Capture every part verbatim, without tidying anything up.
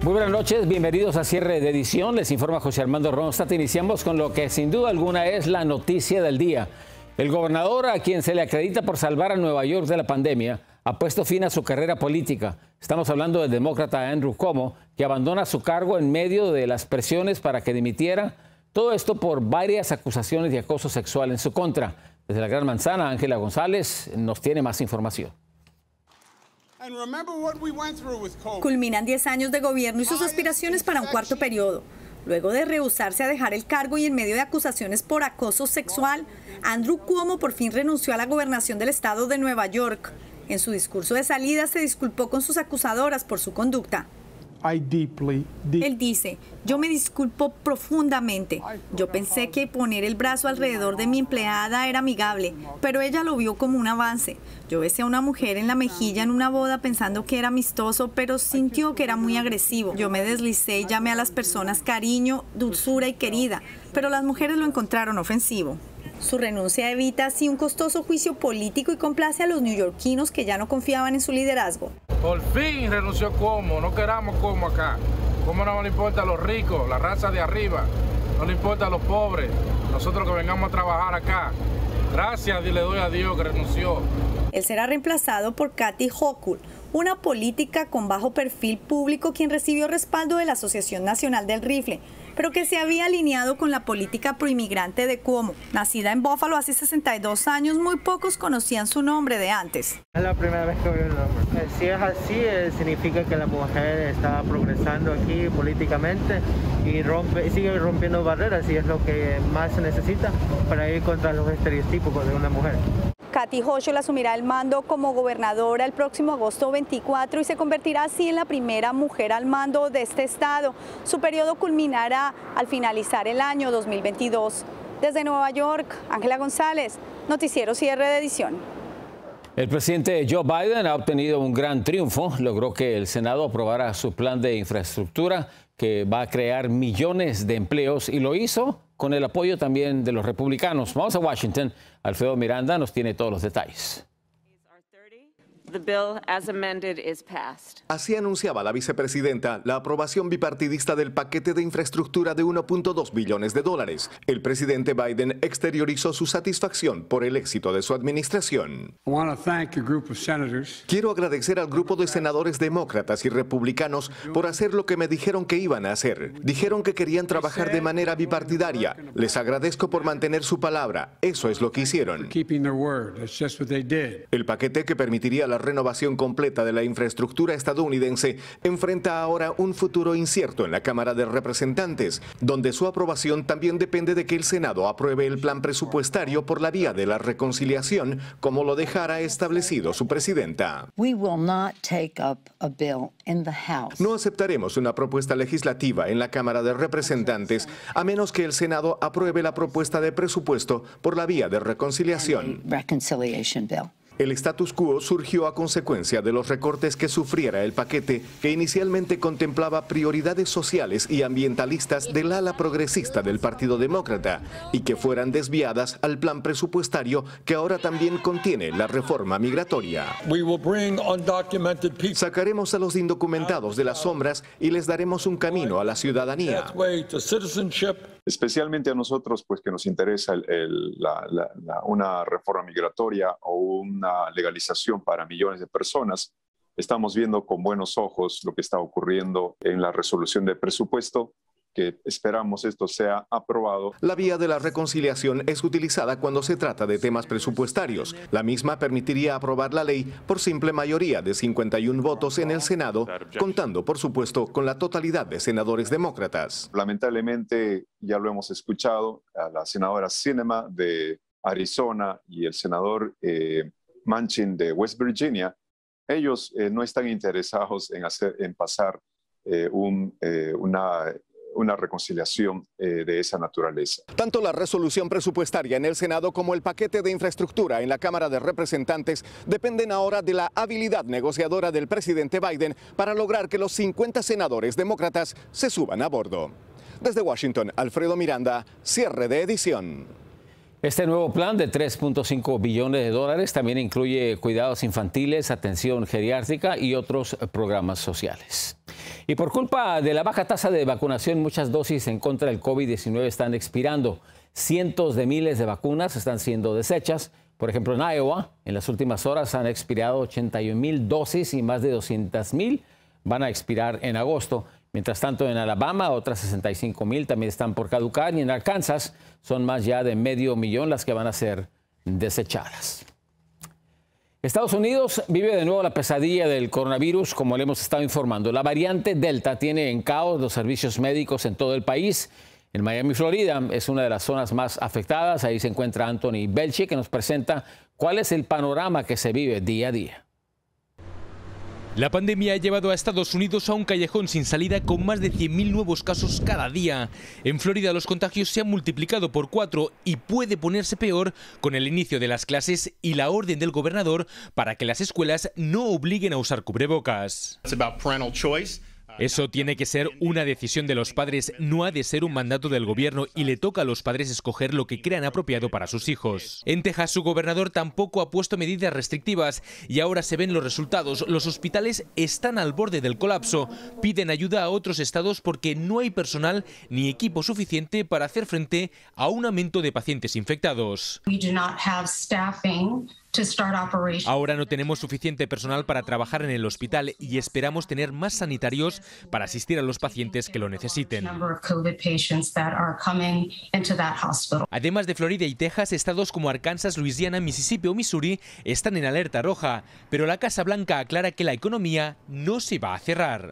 Muy buenas noches, bienvenidos a Cierre de Edición. Les informa José Armando Ronstadt. Iniciamos con lo que sin duda alguna es la noticia del día. El gobernador, a quien se le acredita por salvar a Nueva York de la pandemia, ha puesto fin a su carrera política. Estamos hablando del demócrata Andrew Cuomo, que abandona su cargo en medio de las presiones para que dimitiera. Todo esto por varias acusaciones de acoso sexual en su contra. Desde la Gran Manzana, Ángela González nos tiene más información. Culminan diez años de gobierno y sus aspiraciones para un cuarto periodo. Luego de rehusarse a dejar el cargo y en medio de acusaciones por acoso sexual, Andrew Cuomo por fin renunció a la gobernación del estado de Nueva York. En su discurso de salida se disculpó con sus acusadoras por su conducta. I deeply, deep... Él dice, yo me disculpo profundamente. Yo pensé que poner el brazo alrededor de mi empleada era amigable, pero ella lo vio como un avance. Yo besé a una mujer en la mejilla en una boda pensando que era amistoso, pero sintió que era muy agresivo. Yo me deslicé y llamé a las personas cariño, dulzura y querida, pero las mujeres lo encontraron ofensivo. Su renuncia evita así un costoso juicio político y complace a los neoyorquinos que ya no confiaban en su liderazgo. Por fin renunció Cuomo, no queramos Cuomo acá. Cuomo no le importa a los ricos, la raza de arriba, no le importa a los pobres, nosotros que vengamos a trabajar acá. Gracias y le doy a Dios que renunció. Él será reemplazado por Kathy Hochul, una política con bajo perfil público quien recibió respaldo de la Asociación Nacional del Rifle, pero que se había alineado con la política proinmigrante de Cuomo. Nacida en Buffalo hace sesenta y dos años, muy pocos conocían su nombre de antes. Es la primera vez que oigo el nombre. Si es así, eh, significa que la mujer está progresando aquí políticamente y rompe, sigue rompiendo barreras, y es lo que más se necesita para ir contra los estereotipos de una mujer. Kathy Hochul asumirá el mando como gobernadora el próximo agosto veinticuatro y se convertirá así en la primera mujer al mando de este estado. Su periodo culminará al finalizar el año dos mil veintidós. Desde Nueva York, Ángela González, Noticiero Cierre de Edición. El presidente Joe Biden ha obtenido un gran triunfo. Logró que el Senado aprobara su plan de infraestructura que va a crear millones de empleos y lo hizo con el apoyo también de los republicanos. Vamos a Washington. Alfredo Miranda nos tiene todos los detalles. The bill as amended is passed. Así anunciaba la vicepresidenta la aprobación bipartidista del paquete de infraestructura de uno punto dos billones de dólares. El presidente Biden exteriorizó su satisfacción por el éxito de su administración. I want to thank a group of senators. Quiero agradecer al grupo de senadores demócratas y republicanos por hacer lo que me dijeron que iban a hacer. Dijeron que querían trabajar de manera bipartidaria. Les agradezco por mantener su palabra. Eso es lo que hicieron. Keeping their word. That's just what they did. El paquete que permitiría la renovación completa de la infraestructura estadounidense enfrenta ahora un futuro incierto en la Cámara de Representantes, donde su aprobación también depende de que el Senado apruebe el plan presupuestario por la vía de la reconciliación, como lo dejara establecido su presidenta. We will not take up a bill in the House. No aceptaremos una propuesta legislativa en la Cámara de Representantes a menos que el Senado apruebe la propuesta de presupuesto por la vía de reconciliación. Reconciliation bill. El status quo surgió a consecuencia de los recortes que sufriera el paquete, que inicialmente contemplaba prioridades sociales y ambientalistas del ala progresista del Partido Demócrata y que fueran desviadas al plan presupuestario que ahora también contiene la reforma migratoria. Sacaremos a los indocumentados de las sombras y les daremos un camino a la ciudadanía. Especialmente a nosotros, pues que nos interesa el, el, la, la, la, una reforma migratoria o una legalización para millones de personas. Estamos viendo con buenos ojos lo que está ocurriendo en la resolución de presupuesto, que esperamos esto sea aprobado. La vía de la reconciliación es utilizada cuando se trata de temas presupuestarios. La misma permitiría aprobar la ley por simple mayoría de cincuenta y uno votos en el Senado, contando, por supuesto, con la totalidad de senadores demócratas. Lamentablemente, ya lo hemos escuchado, a la senadora Sinema de Arizona y el senador eh, Manchin de West Virginia, ellos eh, no están interesados en, hacer, en pasar eh, un, eh, una... una reconciliación eh, de esa naturaleza. Tanto la resolución presupuestaria en el Senado como el paquete de infraestructura en la Cámara de Representantes dependen ahora de la habilidad negociadora del presidente Biden para lograr que los cincuenta senadores demócratas se suban a bordo. Desde Washington, Alfredo Miranda, cierre de edición. Este nuevo plan de tres punto cinco billones de dólares también incluye cuidados infantiles, atención geriátrica y otros programas sociales. Y por culpa de la baja tasa de vacunación, muchas dosis en contra del COVID diecinueve están expirando. Cientos de miles de vacunas están siendo desechas. Por ejemplo, en Iowa, en las últimas horas han expirado ochenta y un mil dosis y más de doscientas mil van a expirar en agosto. Mientras tanto, en Alabama, otras sesenta y cinco mil también están por caducar. Y en Arkansas son más ya de medio millón las que van a ser desechadas. Estados Unidos vive de nuevo la pesadilla del coronavirus, como le hemos estado informando. La variante Delta tiene en caos los servicios médicos en todo el país. En Miami, Florida, es una de las zonas más afectadas. Ahí se encuentra Anthony Belchi, que nos presenta cuál es el panorama que se vive día a día. La pandemia ha llevado a Estados Unidos a un callejón sin salida con más de cien mil nuevos casos cada día. En Florida los contagios se han multiplicado por cuatro y puede ponerse peor con el inicio de las clases y la orden del gobernador para que las escuelas no obliguen a usar cubrebocas. Eso tiene que ser una decisión de los padres, no ha de ser un mandato del gobierno y le toca a los padres escoger lo que crean apropiado para sus hijos. En Texas, su gobernador tampoco ha puesto medidas restrictivas y ahora se ven los resultados. Los hospitales están al borde del colapso. Piden ayuda a otros estados porque no hay personal ni equipo suficiente para hacer frente a un aumento de pacientes infectados. Ahora no tenemos suficiente personal para trabajar en el hospital y esperamos tener más sanitarios para asistir a los pacientes que lo necesiten. Además de Florida y Texas, estados como Arkansas, Luisiana, Mississippi o Missouri están en alerta roja, pero la Casa Blanca aclara que la economía no se va a cerrar.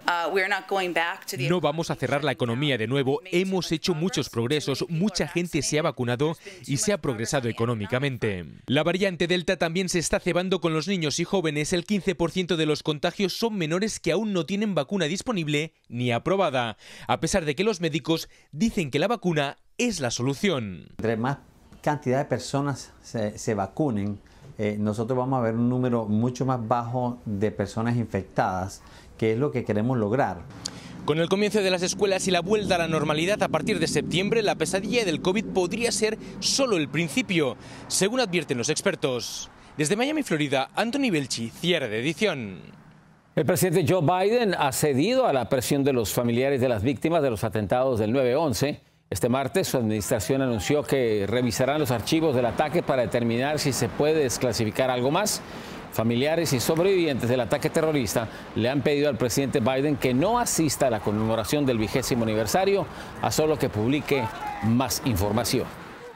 No vamos a cerrar la economía de nuevo. Hemos hecho muchos progresos, mucha gente se ha vacunado y se ha progresado económicamente. La variante Delta también También se está cebando con los niños y jóvenes. El quince por ciento de los contagios son menores que aún no tienen vacuna disponible ni aprobada, a pesar de que los médicos dicen que la vacuna es la solución. Entre más cantidad de personas se, se vacunen, eh, nosotros vamos a ver un número mucho más bajo de personas infectadas, que es lo que queremos lograr. Con el comienzo de las escuelas y la vuelta a la normalidad a partir de septiembre, la pesadilla del COVID podría ser solo el principio, según advierten los expertos. Desde Miami, Florida, Anthony Belchi, cierre de edición. El presidente Joe Biden ha cedido a la presión de los familiares de las víctimas de los atentados del nueve once. Este martes, su administración anunció que revisarán los archivos del ataque para determinar si se puede desclasificar algo más. Familiares y sobrevivientes del ataque terrorista le han pedido al presidente Biden que no asista a la conmemoración del vigésimo aniversario, a solo que publique más información.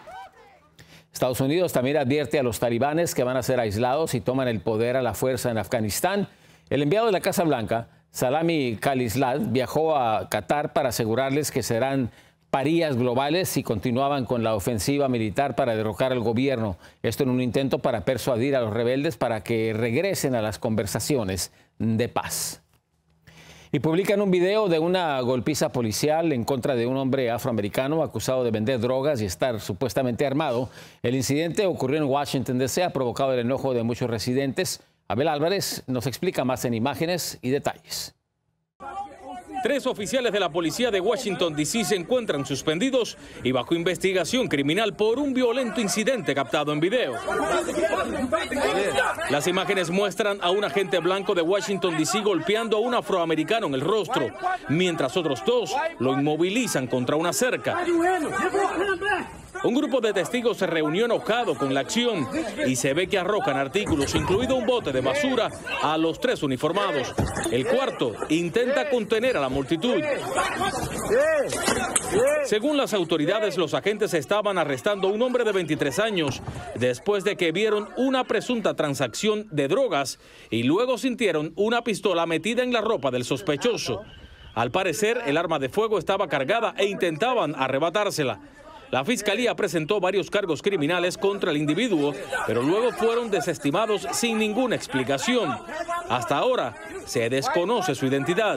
Estados Unidos también advierte a los talibanes que van a ser aislados y toman el poder a la fuerza en Afganistán. El enviado de la Casa Blanca, Salami Khalilzad, viajó a Qatar para asegurarles que serán parías globales si continuaban con la ofensiva militar para derrocar al gobierno. Esto en un intento para persuadir a los rebeldes para que regresen a las conversaciones de paz. Y publican un video de una golpiza policial en contra de un hombre afroamericano acusado de vender drogas y estar supuestamente armado. El incidente ocurrió en Washington, D C, ha provocado el enojo de muchos residentes. Abel Álvarez nos explica más en imágenes y detalles. Tres oficiales de la policía de Washington, D C se encuentran suspendidos y bajo investigación criminal por un violento incidente captado en video. Las imágenes muestran a un agente blanco de Washington, D C golpeando a un afroamericano en el rostro, mientras otros dos lo inmovilizan contra una cerca. Un grupo de testigos se reunió enojado con la acción y se ve que arrojan artículos, incluido un bote de basura, a los tres uniformados. El cuarto intenta contener a la multitud. Según las autoridades, los agentes estaban arrestando a un hombre de veintitrés años después de que vieron una presunta transacción de drogas y luego sintieron una pistola metida en la ropa del sospechoso. Al parecer, el arma de fuego estaba cargada e intentaban arrebatársela. La fiscalía presentó varios cargos criminales contra el individuo, pero luego fueron desestimados sin ninguna explicación. Hasta ahora se desconoce su identidad.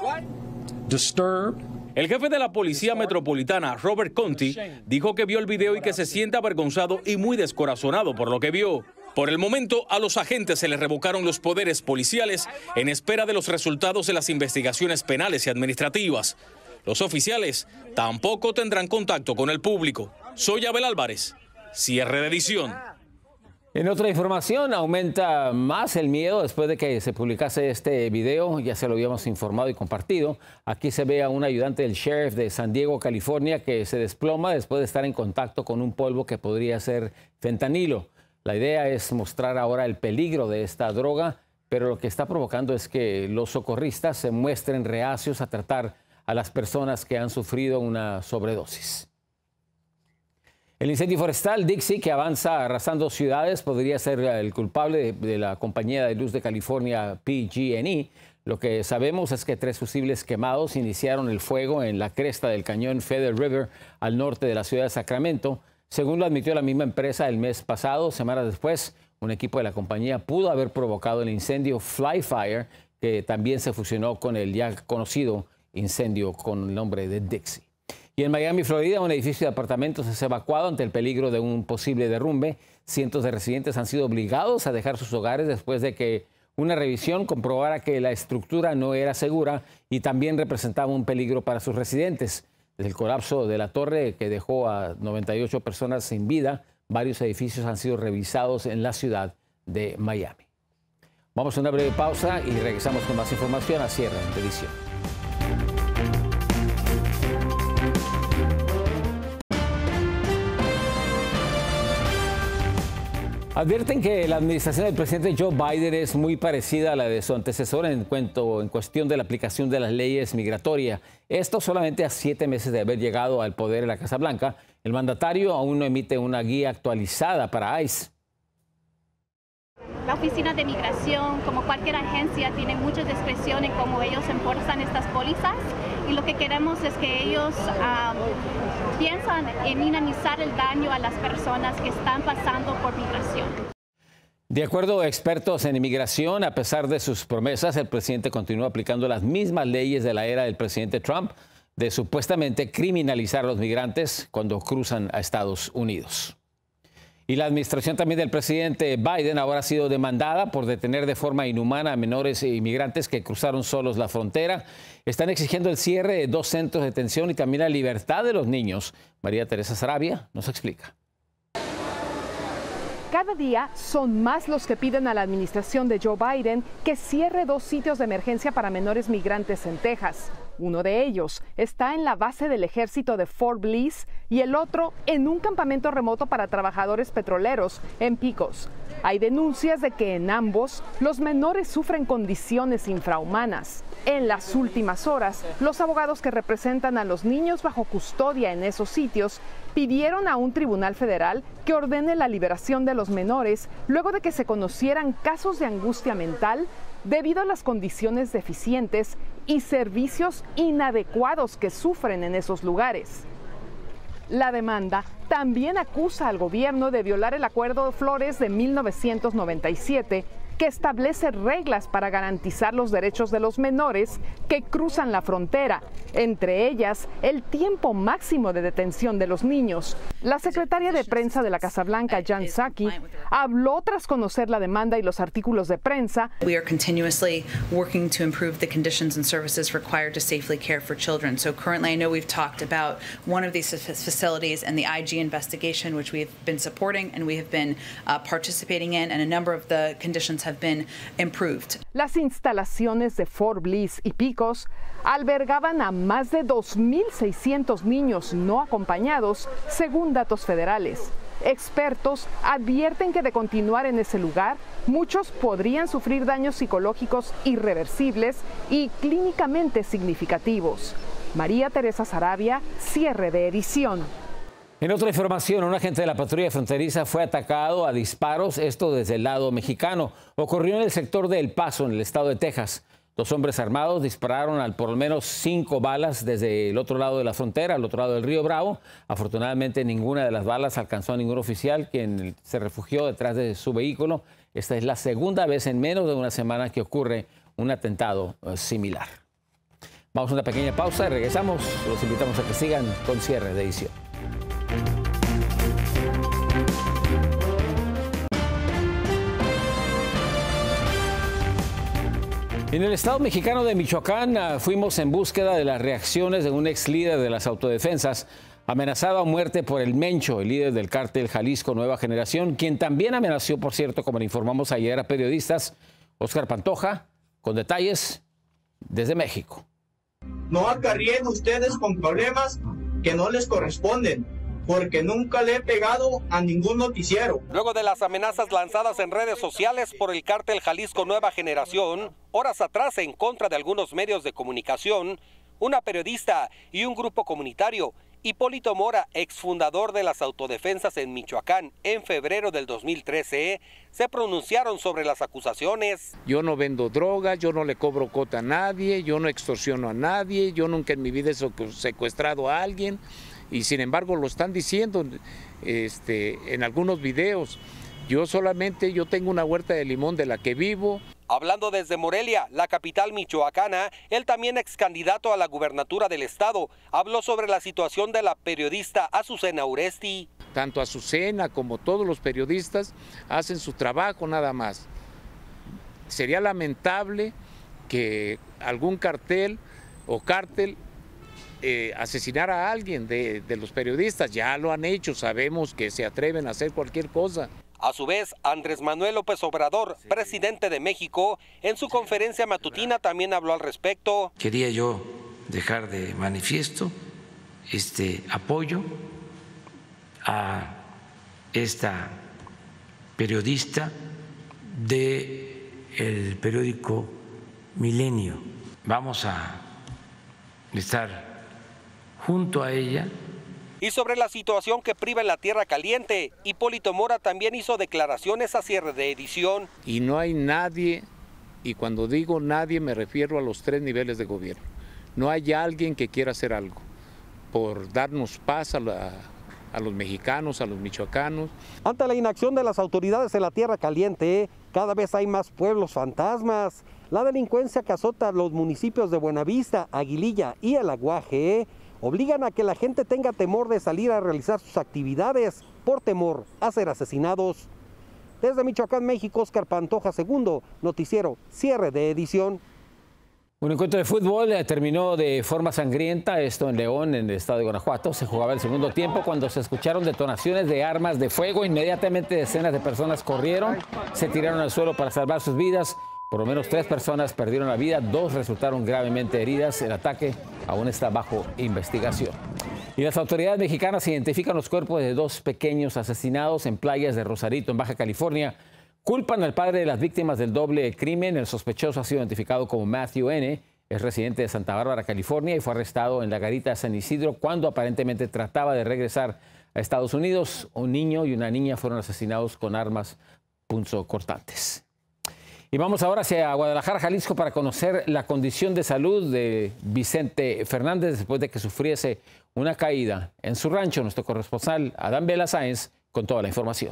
El jefe de la Policía Metropolitana, Robert Conti, dijo que vio el video y que se siente avergonzado y muy descorazonado por lo que vio. Por el momento, a los agentes se les revocaron los poderes policiales en espera de los resultados de las investigaciones penales y administrativas. Los oficiales tampoco tendrán contacto con el público. Soy Abel Álvarez, cierre de edición. En otra información, aumenta más el miedo después de que se publicase este video. Ya se lo habíamos informado y compartido. Aquí se ve a un ayudante del sheriff de San Diego, California, que se desploma después de estar en contacto con un polvo que podría ser fentanilo. La idea es mostrar ahora el peligro de esta droga, pero lo que está provocando es que los socorristas se muestren reacios a tratar a las personas que han sufrido una sobredosis. El incendio forestal Dixie, que avanza arrasando ciudades, podría ser el culpable de, de la compañía de luz de California P G and E. Lo que sabemos es que tres fusibles quemados iniciaron el fuego en la cresta del cañón Feather River al norte de la ciudad de Sacramento. Según lo admitió la misma empresa el mes pasado, semanas después, un equipo de la compañía pudo haber provocado el incendio Fly Fire, que también se fusionó con el ya conocido incendio con el nombre de Dixie. Y en Miami, Florida, un edificio de apartamentos es evacuado ante el peligro de un posible derrumbe. Cientos de residentes han sido obligados a dejar sus hogares después de que una revisión comprobara que la estructura no era segura y también representaba un peligro para sus residentes. Desde el colapso de la torre, que dejó a noventa y ocho personas sin vida, varios edificios han sido revisados en la ciudad de Miami. Vamos a una breve pausa y regresamos con más información a cierre de edición. Advierten que la administración del presidente Joe Biden es muy parecida a la de su antecesor en, cuento, en cuestión de la aplicación de las leyes migratorias. Esto solamente a siete meses de haber llegado al poder en la Casa Blanca. El mandatario aún no emite una guía actualizada para ICE. La Oficina de Migración, como cualquier agencia, tiene mucha discreción en cómo ellos enforzan estas pólizas y lo que queremos es que ellos um, piensan en minimizar el daño a las personas que están pasando por migración. De acuerdo a expertos en inmigración, a pesar de sus promesas, el presidente continúa aplicando las mismas leyes de la era del presidente Trump de supuestamente criminalizar a los migrantes cuando cruzan a Estados Unidos. Y la administración también del presidente Biden ahora ha sido demandada por detener de forma inhumana a menores e inmigrantes que cruzaron solos la frontera. Están exigiendo el cierre de dos centros de detención y también la libertad de los niños. María Teresa Sarabia nos explica. Cada día son más los que piden a la administración de Joe Biden que cierre dos sitios de emergencia para menores migrantes en Texas. Uno de ellos está en la base del ejército de Fort Bliss y el otro en un campamento remoto para trabajadores petroleros en Pecos. Hay denuncias de que en ambos los menores sufren condiciones infrahumanas. En las últimas horas, los abogados que representan a los niños bajo custodia en esos sitios pidieron a un tribunal federal que ordene la liberación de los menores luego de que se conocieran casos de angustia mental debido a las condiciones deficientes y servicios inadecuados que sufren en esos lugares. La demanda también acusa al gobierno de violar el Acuerdo de Flores de mil novecientos noventa y siete, que establece reglas para garantizar los derechos de los menores que cruzan la frontera, entre ellas el tiempo máximo de detención de los niños. La secretaria de prensa de la Casa Blanca, Jen Psaki, habló tras conocer la demanda y los artículos de prensa. We are continuously working to improve the conditions and services required to safely care for children. So currently I know we've talked about one of these facilities and the I G investigation, which we have been supporting and we have been uh, participating in, and a number of the conditions have been improved. Las instalaciones de Fort Bliss y Pecos albergaban a más de dos mil seiscientos niños no acompañados, según datos federales. Expertos advierten que de continuar en ese lugar, muchos podrían sufrir daños psicológicos irreversibles y clínicamente significativos. María Teresa Sarabia, cierre de edición. En otra información, un agente de la patrulla fronteriza fue atacado a disparos, esto desde el lado mexicano. Ocurrió en el sector de El Paso, en el estado de Texas. Dos hombres armados dispararon al por lo menos cinco balas desde el otro lado de la frontera, al otro lado del río Bravo. Afortunadamente, ninguna de las balas alcanzó a ningún oficial, quien se refugió detrás de su vehículo. Esta es la segunda vez en menos de una semana que ocurre un atentado similar. Vamos a una pequeña pausa y regresamos. Los invitamos a que sigan con cierre de edición. En el estado mexicano de Michoacán fuimos en búsqueda de las reacciones de un ex líder de las autodefensas amenazado a muerte por el Mencho, el líder del cártel Jalisco Nueva Generación, quien también amenazó, por cierto, como le informamos ayer a periodistas. Óscar Pantoja, con detalles desde México. No acarríen ustedes con problemas que no les corresponden, porque nunca le he pegado a ningún noticiero. Luego de las amenazas lanzadas en redes sociales por el cártel Jalisco Nueva Generación, horas atrás en contra de algunos medios de comunicación, una periodista y un grupo comunitario, Hipólito Mora, exfundador de las autodefensas en Michoacán en febrero del dos mil trece, se pronunciaron sobre las acusaciones. Yo no vendo drogas, yo no le cobro cota a nadie, yo no extorsiono a nadie, yo nunca en mi vida he secuestrado a alguien. Y sin embargo lo están diciendo este, en algunos videos. Yo solamente, yo tengo una huerta de limón de la que vivo. Hablando desde Morelia, la capital michoacana, él también ex candidato a la gubernatura del estado, habló sobre la situación de la periodista Azucena Uresti. Tanto Azucena como todos los periodistas hacen su trabajo nada más. Sería lamentable que algún cartel o cártel Eh, asesinar a alguien de, de los periodistas. Ya lo han hecho, sabemos que se atreven a hacer cualquier cosa. A su vez, Andrés Manuel López Obrador, presidente de México, en su conferencia matutina también habló al respecto. Quería yo dejar de manifiesto este apoyo a esta periodista del periódico Milenio. Vamos a estar junto a ella. Y sobre la situación que priva en la Tierra Caliente, Hipólito Mora también hizo declaraciones a cierre de edición. Y no hay nadie, y cuando digo nadie me refiero a los tres niveles de gobierno. No hay alguien que quiera hacer algo por darnos paz a, la, a los mexicanos, a los michoacanos. Ante la inacción de las autoridades en la Tierra Caliente, cada vez hay más pueblos fantasmas. La delincuencia que azota los municipios de Buenavista, Aguililla y El Aguaje obligan a que la gente tenga temor de salir a realizar sus actividades por temor a ser asesinados. Desde Michoacán, México, Óscar Pantoja, segundo noticiero, cierre de edición. Un encuentro de fútbol terminó de forma sangrienta, esto en León, en el estado de Guanajuato. Se jugaba el segundo tiempo cuando se escucharon detonaciones de armas de fuego. Inmediatamente decenas de personas corrieron, se tiraron al suelo para salvar sus vidas. Por lo menos tres personas perdieron la vida, dos resultaron gravemente heridas. El ataque aún está bajo investigación. Y las autoridades mexicanas identifican los cuerpos de dos pequeños asesinados en playas de Rosarito, en Baja California. Culpan al padre de las víctimas del doble crimen. El sospechoso ha sido identificado como Matthew N. Es residente de Santa Bárbara, California, y fue arrestado en la garita de San Isidro cuando aparentemente trataba de regresar a Estados Unidos. Un niño y una niña fueron asesinados con armas punzocortantes. Y vamos ahora hacia Guadalajara, Jalisco, para conocer la condición de salud de Vicente Fernández después de que sufriese una caída en su rancho. Nuestro corresponsal Adán Vela Sáenz con toda la información.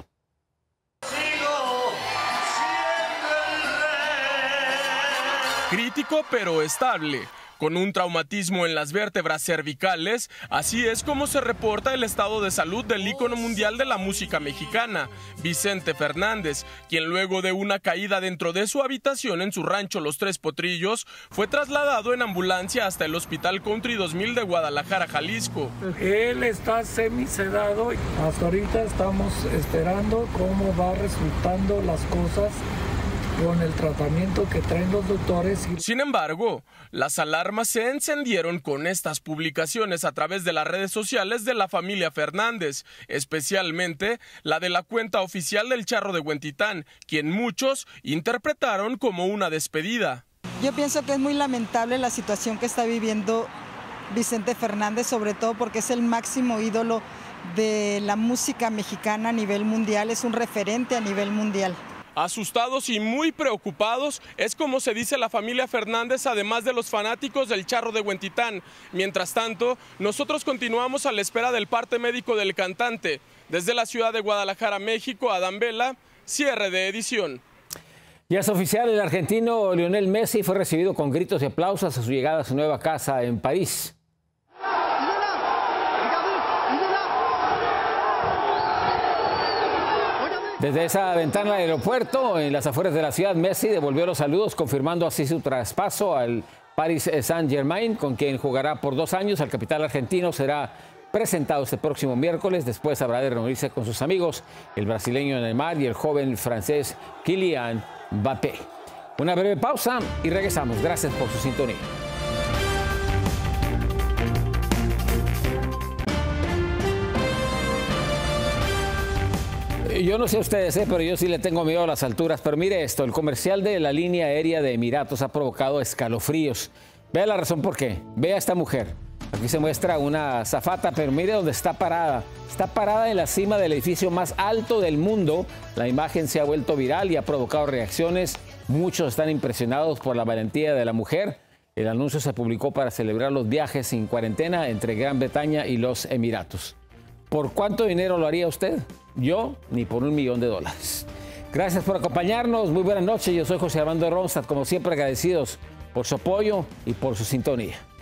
Crítico pero estable, con un traumatismo en las vértebras cervicales, así es como se reporta el estado de salud del ícono mundial de la música mexicana, Vicente Fernández, quien luego de una caída dentro de su habitación en su rancho Los Tres Potrillos, fue trasladado en ambulancia hasta el Hospital Country dos mil de Guadalajara, Jalisco. Él está semisedado y hasta ahorita estamos esperando cómo va resultando las cosas con el tratamiento que traen los doctores. Sin embargo, las alarmas se encendieron con estas publicaciones a través de las redes sociales de la familia Fernández, especialmente la de la cuenta oficial del Charro de Huentitán, quien muchos interpretaron como una despedida. Yo pienso que es muy lamentable la situación que está viviendo Vicente Fernández, sobre todo porque es el máximo ídolo de la música mexicana a nivel mundial, es un referente a nivel mundial. Asustados y muy preocupados es como se dice la familia Fernández, además de los fanáticos del Charro de Huentitán. Mientras tanto, nosotros continuamos a la espera del parte médico del cantante. Desde la ciudad de Guadalajara, México, Adán Vela, cierre de edición. Ya es oficial, el argentino Lionel Messi fue recibido con gritos y aplausos a su llegada a su nueva casa en París. Desde esa ventana del aeropuerto, en las afueras de la ciudad, Messi devolvió los saludos, confirmando así su traspaso al Paris Saint-Germain, con quien jugará por dos años. El capital argentino será presentado este próximo miércoles. Después habrá de reunirse con sus amigos, el brasileño Neymar y el joven francés Kylian Mbappé. Una breve pausa y regresamos. Gracias por su sintonía. Yo no sé ustedes, ¿eh? pero yo sí le tengo miedo a las alturas. Pero mire esto, el comercial de la línea aérea de Emiratos ha provocado escalofríos. Vea la razón por qué. Vea a esta mujer. Aquí se muestra una azafata, pero mire dónde está parada. Está parada en la cima del edificio más alto del mundo. La imagen se ha vuelto viral y ha provocado reacciones. Muchos están impresionados por la valentía de la mujer. El anuncio se publicó para celebrar los viajes sin cuarentena entre Gran Bretaña y los Emiratos. ¿Por cuánto dinero lo haría usted? Yo, ni por un millón de dólares. Gracias por acompañarnos. Muy buenas noches. Yo soy José Armando Ronstadt. Como siempre, agradecidos por su apoyo y por su sintonía.